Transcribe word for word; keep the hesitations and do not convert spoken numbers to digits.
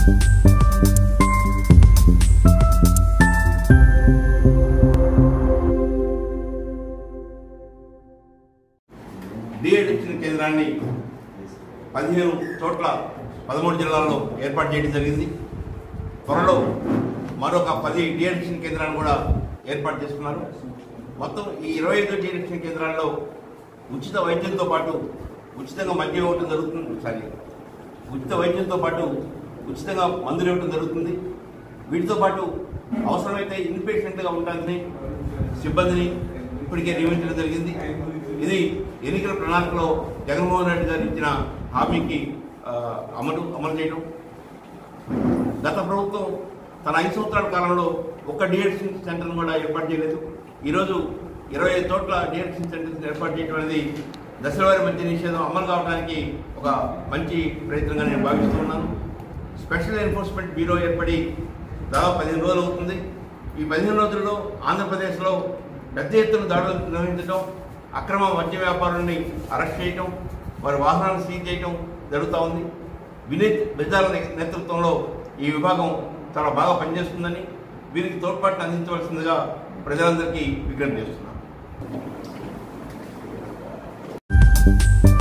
De-addiction కేంద్రాన్ని పదిహేను చోట్ల పదమూడు జిల్లాల్లో ఏర్పాటు చేయడం జరిగింది. త్వరలో మరొక పది డిఎడిక్షన్ కేంద్రాలను కూడా ఏర్పాటు చేస్తున్నారు. మొత్తం ఈ ఇరవై ఐదు డిఎడిక్షన్ కేంద్రాల్లో ఉచిత వైద్యంతో పాటు ఉచితంగా మద్యం ఇవ్వటం జరుగుతుంది. సారీ ఉచిత వైద్యంతో పాటు ఉచితంగా మందులు ఇవ్వటం జరుగుతుంది. వీటితో పాటు అవసరమైతే ఇన్పేషెంట్గా ఉండాలని సిబ్బందిని ఇప్పటికే నియమించడం జరిగింది. ఇది ఎన్నికల ప్రణాళికలో జగన్మోహన్ రెడ్డి గారు ఇచ్చిన హామీకి అమలు అమలు చేయడం. గత ప్రభుత్వం తన ఐదు సంవత్సరాల కాలంలో ఒక్క డిఎడిక్షన్ సెంటర్ను కూడా ఏర్పాటు చేయలేదు. ఈరోజు ఇరవై ఐదు చోట్ల డిఎడిక్షన్ సెంటర్స్ ఏర్పాటు చేయడం అనేది దశలవారీ మద్య నిషేధం అమలు కావడానికి ఒక మంచి ప్రయత్నంగా నేను భావిస్తూ ఉన్నాను. స్పెషల్ ఎన్ఫోర్స్మెంట్ బ్యూరో ఏర్పడి దాదాపు పదిహేను రోజులు అవుతుంది. ఈ పదిహేను రోజుల్లో ఆంధ్రప్రదేశ్లో పెద్ద ఎత్తున దాడులు నిర్వహించడం, అక్రమ మద్య వ్యాపారుల్ని అరెస్ట్ చేయటం, వారి వాహనాలను సీజ్ చేయటం జరుగుతూ ఉంది. వినీత్ బిజాల నేతృత్వంలో ఈ విభాగం చాలా బాగా పనిచేస్తుందని, వీరికి తోడ్పాటును అందించవలసిందిగా ప్రజలందరికీ విజ్ఞప్తి చేస్తున్నాను.